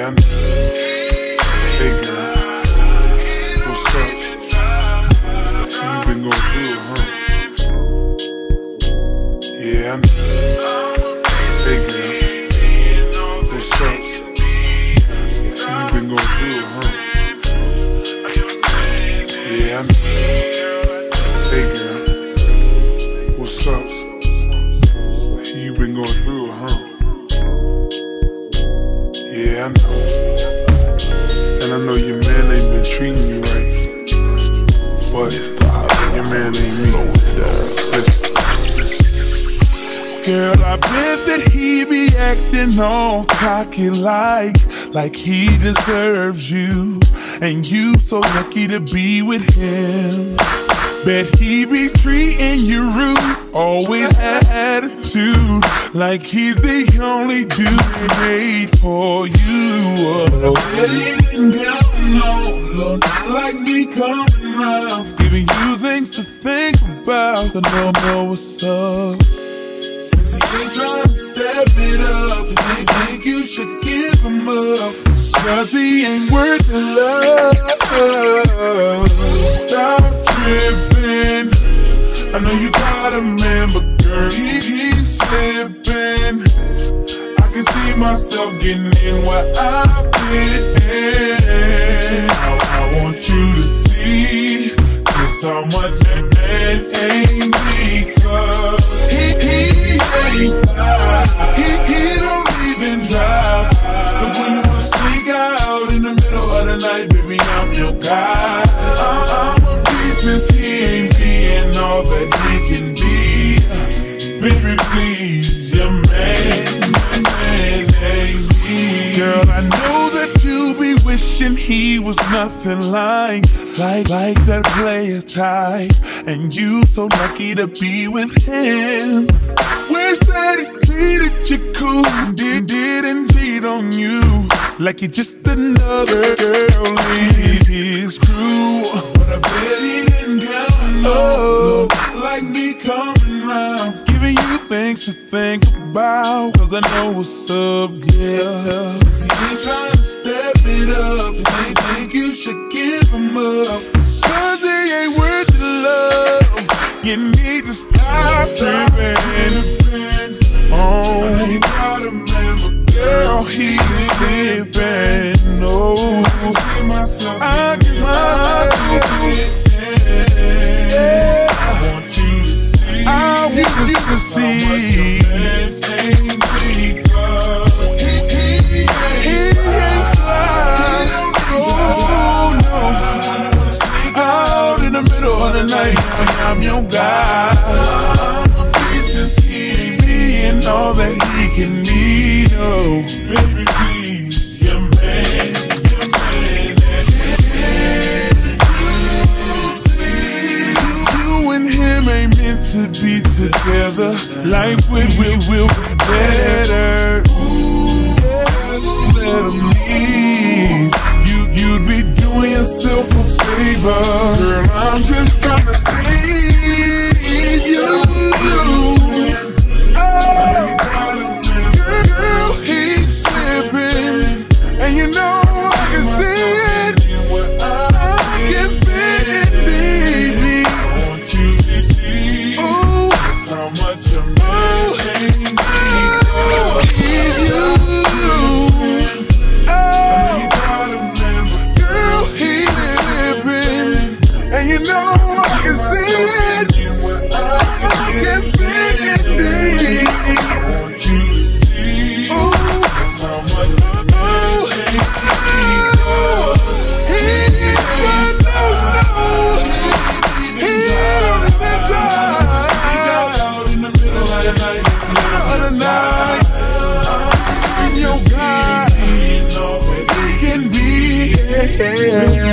Yeah, hey girl, what's up? You been going through it, huh? Yeah, hey girl, what's up? You been going through it, huh? Yeah, hey girl, what's up? You been going through it, huh? Yeah, I know. And I know your man ain't been treating you right. But your man ain't me. Girl, I bet that he be acting all cocky like he deserves you. And you so lucky to be with him. Bet he be treating you rude, always attitude, like he's the only dude made for you. Bet he didn't count no, not like me coming round, giving you things to think about. So know what's up. Since he ain't trying to step it up, I think you should give him up, 'cause he ain't worth the love. Stop tripping. I know you got a man, but girl, he's slipping. I can see myself getting in where I've been. I want you to see just how much that man ain't me, 'cause he ain't fly. He don't even drive. 'Cause when you wanna sneak out in the middle of the night, baby, I'm your guy. I'm a beast since he ain't being all that he can be. Baby, please, your man ain't me. Girl, I know that you be wishing he was nothing like that player type, and you so lucky to be with him. Wish that he treated you cool and didn't cheat on you like you're just another girl in his crew. But I bet he didn't count no, like me coming round, giving you things to think about, 'cause I know what's up, yeah. Since he ain't trying to step it up, I think you should give him up, 'cause he ain't worth the love. You need to stop tripping. Oh, you gotta remember, girl, he's slipping. No, I can see myself. I want you to see. I want you to see. He ain't fly. Oh no. Out in the middle of the night, I'm your guy. Since he ain't being all that he can need, oh, baby, please, your man. You and him ain't meant to be together. Life will be better. Let him leave. You'd be doing yourself a favor. Girl, I'm just trying to save you. Girl, he's slipping, and you know I can see it. I can feel it, baby. I want you to see how much I'm missing. Girl, he's slipping, and you know I can see it. I can feel it, baby. Yeah.